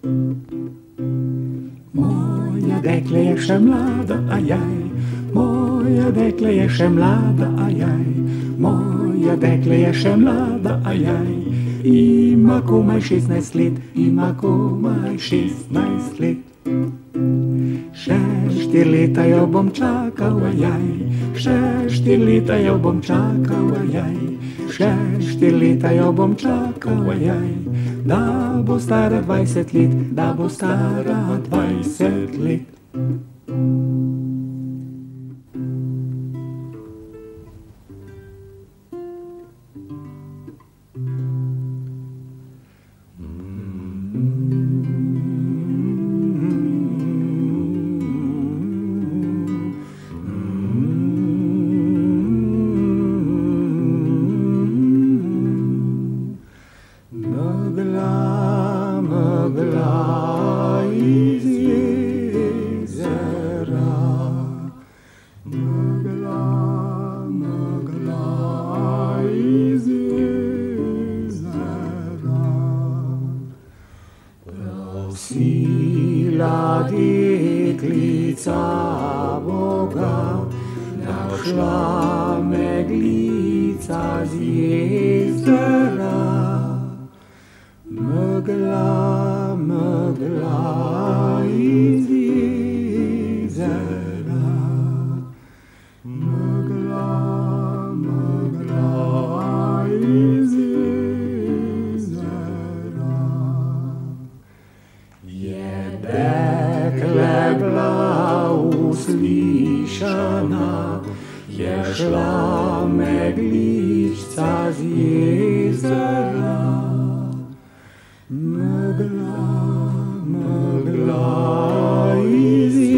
Moja dekle je še mlada, ajaj, moja dekle je še mlada, ajaj, moja dekle je še mlada, ajaj, ima komaj 16 let, ima komaj 16 let. Še 4 leta jo bom čakal, ajaj, še 4 leta jo bom čakal, ajaj, še 4 leta jo bom čakal, ajaj, da bo stara 20 let, da bo stara 20 let. Megla iz jezera, megla iz jezera. Prosila deklica Boga, našla meglica z jezera. Megla, megla iz jezera, megla, megla iz jezera. Je dekle bila uslišana, je šla megličca z jezera. Megla, megla iz